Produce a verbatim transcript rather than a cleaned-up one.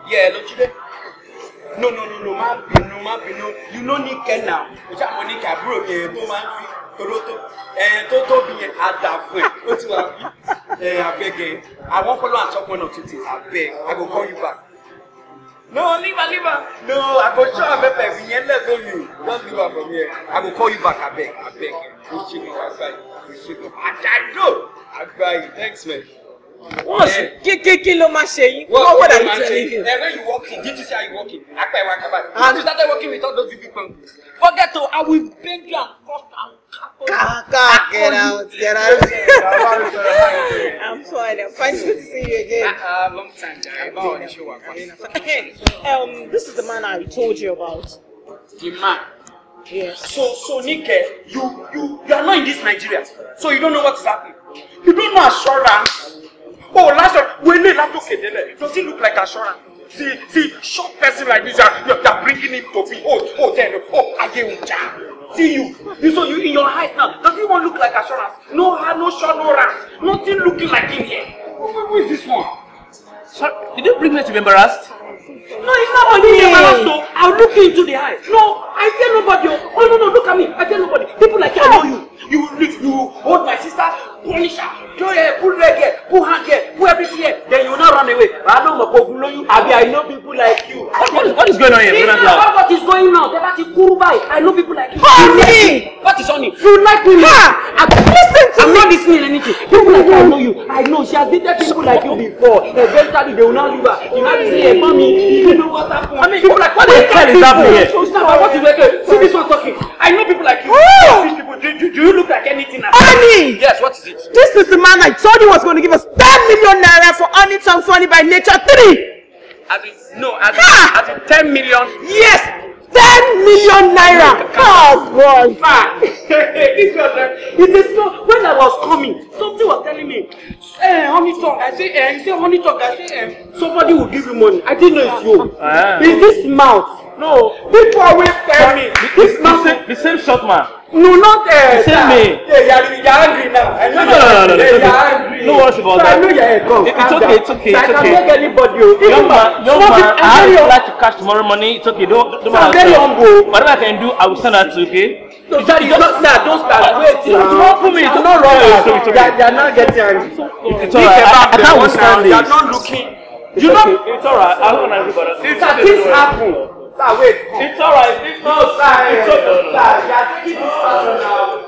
Yeah, look today. No, no, no, no, man, no, man, no. You don't need care now. You just money can bro, yeah, two man free. Toronto, eh, Toto be at that way. What you have? Eh, I beg you. I won't follow and talk one or two things. I beg. I go call you back. No, leave her, leave her. No, I go show her better. We ain't let go you. Don't leave her from here. I go call you back. I beg. I beg. We should go. I beg. We should go. I go. I beg. Thanks, man. What? Kilo machine. What? What are you telling him? When you walk in, did you see how you walk in? I can't walk about. And you started working with all those big people. Forget to. I will beg you and cut and cut. Get out. Get out. I'm fine. I'm fine. It's good to see you again. Uh, long time. Hey, um, this is the man I told you about. The man. Yes. So, so Nike, you, you, you are not in this Nigeria. So you don't know what is happening. You don't know assurance. Oh, last time when they left okay, does it look like assurance? See, see, short person like this, you're, you're bringing him to be. Oh, oh, then, oh, I get you. See you. You saw you in your height now. Does it even look like assurance? No hair, no short, no rams. Nothing looking like him here. Who, who is this one? Sir, did you bring me to be embarrassed? No, it's not about being embarrassed. No, I'll look you into the eye. No, I fear nobody. Oh, no, no, look at me. I fear nobody. People like you, I know you. You will you hold my sister, punish her, throw her, pull leg here, pull hand here, pull everything here. Then you will not run away. I know my people know you. I know people like you. What is, what is going on here? It's not what is going on. I know people like you. Honey! What is honey? You like me? I'm, listen to I'm me. not listening to anything. People like you, I know you. I know she has dated people like you before. Eventually they will not leave her. You have to say, hey, mommy, you know what happened. I mean, people like what the hell is happening here? What is like? See this one talking. I know people like you. These people, do, do, do you look like anything? Honey! Yes, what is it? This is the man I told you was going to give us ten million naira for Honeytongue Funny by Nature three! As in, no, as in, as in ten million? Yes! ten million naira! Oh, boy! Ah, this was, uh, it's a so, when I was coming, something was telling me, eh, Honeytongue, I say, eh, you say Honeytongue, I say, eh, somebody will give you money. I didn't know it's you. Ah. Is this mouth? No, people always tell me, this mouth. The same short man. No, not uh, same me. Yeah, you're, you're angry now. I know no, no, no, no, no, you're, no, you're angry. No worries about so that. I know you're a drunk. It, it's okay, it's okay, so it's I can okay. make anybody. Young man, young man, I would like to cash tomorrow money. It's okay, don't, don't so I'm very humble. Whatever I can do, I will send that to you, okay? So that is not that. Don't start. Wait, it's not for me. It's not wrong. You're not getting angry. It's alright. I can't withstand this. You're not looking. You know, it's alright. I don't know about it. It's a things happen. Sir, wait. It's alright. It's no, sir. It's okay. Sir, you are taking this person now.